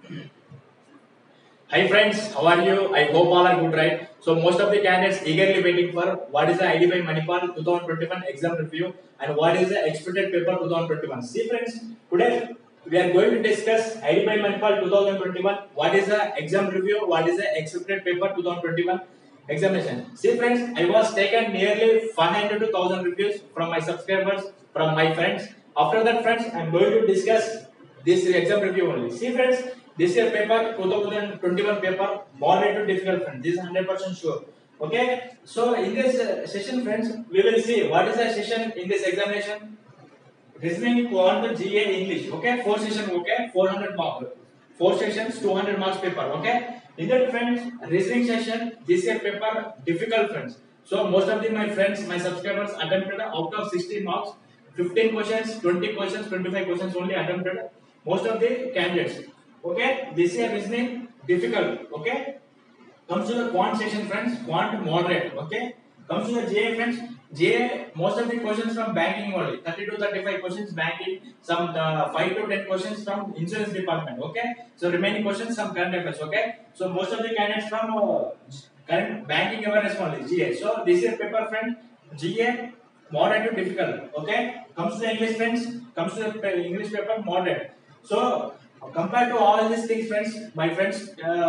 Hi friends, how are you? I hope all are good, right? So most of the candidates eagerly waiting for what is the ID by Manipal 2021 exam review and what is the expected paper 2021. See friends, today we are going to discuss ID by Manipal 2021. What is the exam review? What is the expected paper 2021 examination? See friends, I was taken nearly 500 to 1000 reviews from my subscribers, from my friends. After that, friends, I am going to discuss this exam review only. See friends, this year paper 2021 paper moderate to difficult friends. This is 100% sure. Okay. So in this session friends, we will see what is the session in this examination. Reasoning, quant, GA, English. Okay. 4 sessions. Okay. 400 marks. 4 sessions, 200 marks paper. Okay. In that friends, reasoning session, this year paper difficult friends. So most of the my friends, my subscribers attempted out of 60 marks, 15 questions, 20 questions, 25 questions only attempted. Most of the candidates. Okay. This year reasoning difficult. Okay. Comes to the quant session friends, quant moderate. Okay. Comes to the GA friends, GA most of the questions from banking only. 30 to 35 questions banking, some 5 to 10 questions from insurance department. Okay. So remaining questions some current affairs. Okay. So most of the candidates from current banking awareness only GA. So this is paper friend, GA moderate to difficult. Okay. Comes to the English friends, comes to the English paper moderate. So compared to all these things, friends, my friends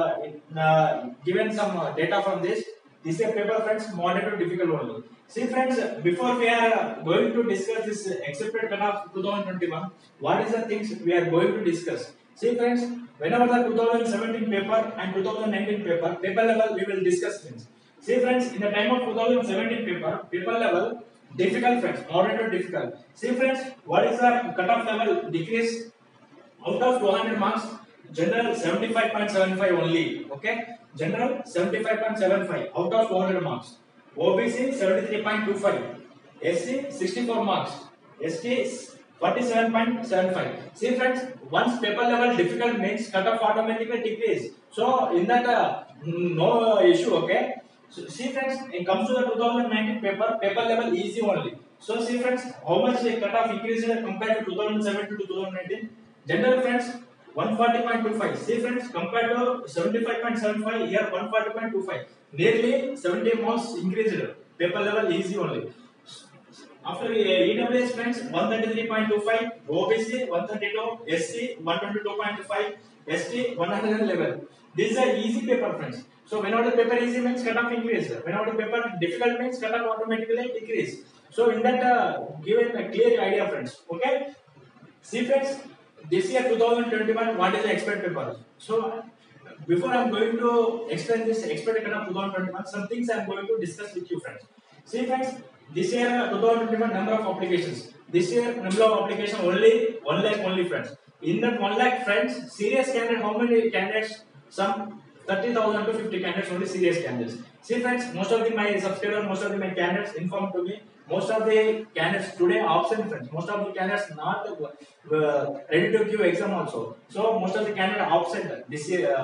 given some data from this. This is a paper, friends, moderate to difficult only. See, friends, before we are going to discuss this accepted cutoff 2021, what is the things we are going to discuss? See, friends, whenever the 2017 paper and 2019 paper, paper level, we will discuss things. See, friends, in the time of 2017 paper, paper level, difficult, friends, moderate to difficult. See, friends, what is the cutoff level decrease? Out of 200 marks, general 75.75 only. Okay, general 75.75 out of 200 marks. OBC 73.25, SC 64 marks, ST 47.75. See friends, once paper level difficult means cutoff automatically decrease. So in that no issue. Okay. So see friends, it comes to the 2019 paper, paper level easy only. So see friends, how much the cutoff increased compared to 2017 to 2019? General friends, 140.25. See friends, compared to 75.75, here 140.25. Nearly 70 marks increased. Paper level easy only. After EWS friends, 133.25, OBC 132, SC 122.5, ST 111. This is a easy paper, friends. So whenever the paper easy means cutoff increase. Whenever the paper difficult means cutoff automatically decrease. So in that given a clear idea, friends. Okay. See friends, this year 2021, what is the expected paper? So before I am going to explain this expected cutoff 2021, some things I am going to discuss with you, friends. See friends, this year 2021 number of applications. This year number of application only 1 lakh only, friends. In that 1 lakh, friends, serious candidate, how many candidates? Some 30,000 to 50 candidates only, serious candidates. See friends, most of the my subscribers, most of the my candidates informed to me, most of the candidates today absent, friends. Most of the candidates not ready to give exam also. So most of the candidates absent this year.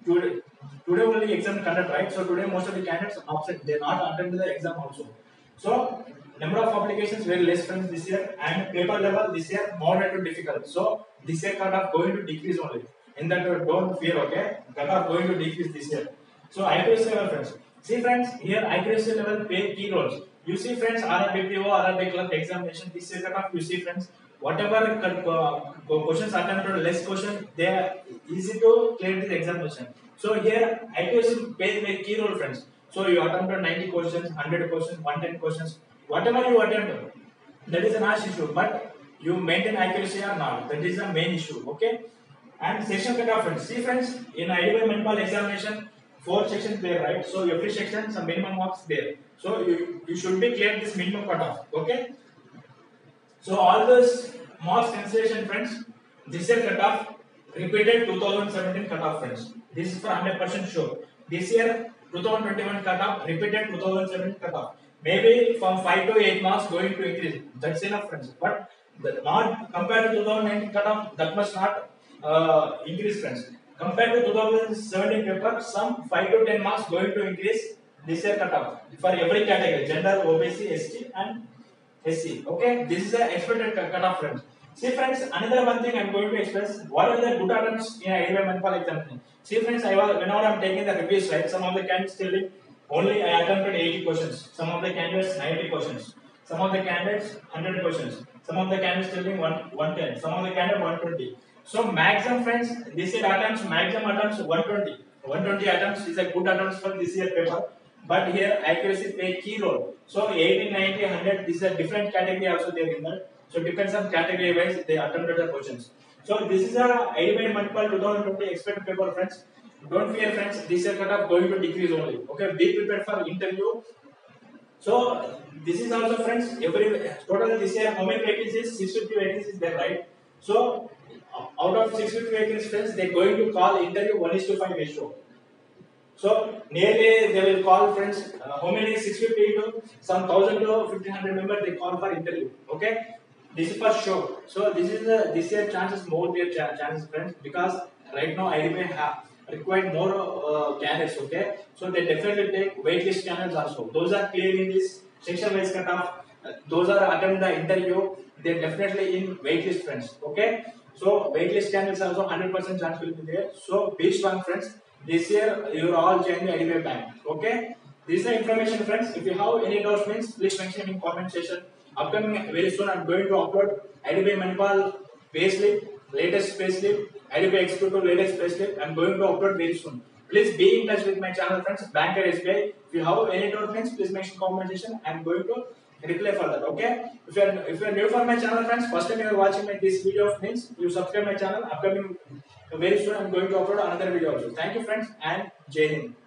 Today only exam conduct, right? So today most of the candidates absent. They not attend the exam also. So number of applications very less, friends, this year, and paper level this year moderate to difficult. So this year cutoff going to decrease only. In that don't fear, okay? Cutoff going to decrease this year. So accuracy level, friends. See friends, here accuracy level play key roles. You see friends, RRBPO, RRB clerk examination, this year cutoff. You see friends, whatever questions attempted, less question, they are easy to clear this examination. So here accuracy plays a key role, friends. So you attempted 90 questions, 100 questions, 110 questions, whatever you attempt, that is a nice issue. But you maintain accuracy or not, that is the main issue. Okay. And section cutoff, friends. See friends, in IDY Manipal examination, 4 sections there, right? So every section some minimum marks there. So you should be clear this minimum cutoff. Okay. So all those marks consideration, friends. This year cutoff repeated 2017 cutoff, friends. This is for 100% sure. This year 2021 cutoff repeated 2017 cutoff. Maybe from 5 to 8 marks going to increase. That's enough, friends. But not compared to 2019 cutoff, that must not increase, friends. Compared to 2017 paper, some 5 to 10 marks going to increase this year cutoff for every category: gender, OBC, ST, and SC. Okay, this is the expected cutoff, friends. See friends, another one thing I am going to express. What are the good attempts in IDBI Manipal exam? See friends, whenever I am taking the reviews, right, some of the candidates telling only I attempted 80 questions. Some of the candidates 90 questions. Some of the candidates 100 questions. Some of the candidates telling 110. Some of the candidates 120. So maximum friends, this year attempts, maximum attempts 120. 120 attempts is a good attempts for this year paper. But here accuracy play key role. So 80, 90, 100, this is a different category also there in that. So depends on category wise they attempted the questions. So this is a IDBI Manipal 2020 expected paper friends. Don't fear friends, this year cutoff going to decrease only. Okay, be prepared for interview. So this is also friends, every total this year how many vacancies? 650 vacancies is there, right? So out of 650 vacancies friends, they are going to call interview 1:5 ratio. So nearly they will call friends, how many 650 to some 1000 to 1500 members they call for interview. Okay, this is for sure. So this year chances more their chances friends, because right now IDBI have required more candidates. Okay, so they definitely take waitlist candidates also. Those are clear in this section wise cutoff. Those are attend the interview. They definitely in waitlist friends. Okay, so waitlist candidates also 100% chance will be there. So be strong friends. This year you are all joining the IDBI Bank. Okay, this is the information friends. If you have any doubts means please mention in comment section. Upcoming very soon I am going to upload IDBI Manipal payslip, latest payslip, IDBI Executive latest payslip. I am going to upload very soon. Please be in touch with my channel friends, Banker SBI. If you have any doubt means please mention comment section. I am going to reply for that. Okay, if you are new for my channel friends, first time you are watching this video means you subscribe my channel. Upcoming very soon I am going to upload another video also. Thank you friends and Jai Hind.